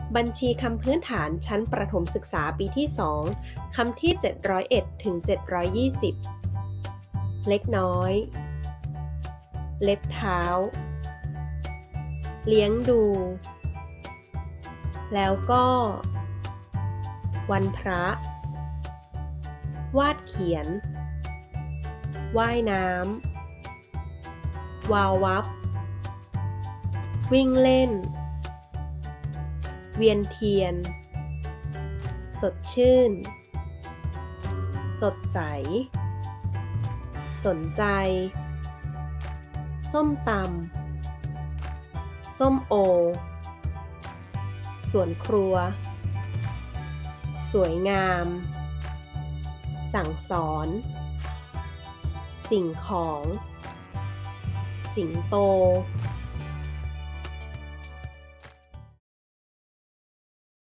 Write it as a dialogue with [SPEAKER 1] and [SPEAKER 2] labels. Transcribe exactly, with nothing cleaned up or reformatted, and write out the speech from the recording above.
[SPEAKER 1] บัญชีคำพื้นฐานชั้นประถมศึกษาปีที่สองคำที่เจ็ดร้อยเอ็ดถึงเจ็ดร้อยยี่สิบเล็กน้อยเล็บเท้าเลี้ยงดูแล้วก็วันพระวาดเขียนว่ายน้ำวาววับวิ่งเล่นเวียนเทียนสดชื่นสดใสสนใจส้มตำส้มโอสวนครัวสวยงามสั่งสอนสิ่งของสิงโต